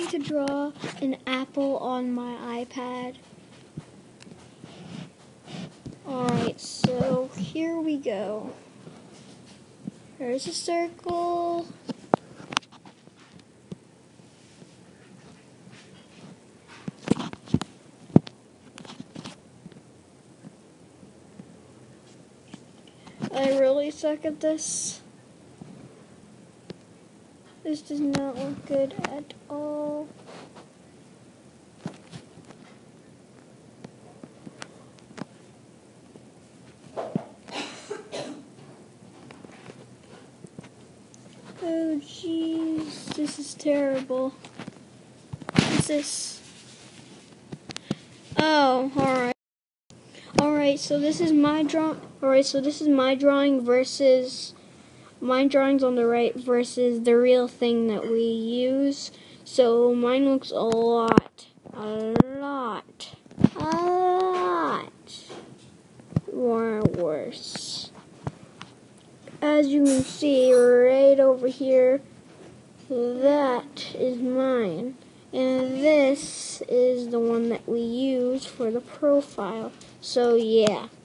going to draw an apple on my iPad. Alright, so here we go. There's a circle. I really suck at this. This does not look good at all. Oh jeez, this is terrible. What's this? Oh, alright, so this is my drawing versus my drawing's on the right versus the real thing that we use. So mine looks a lot more worse. As you can see right over here, that is mine. And this is the one that we use for the profile. So yeah.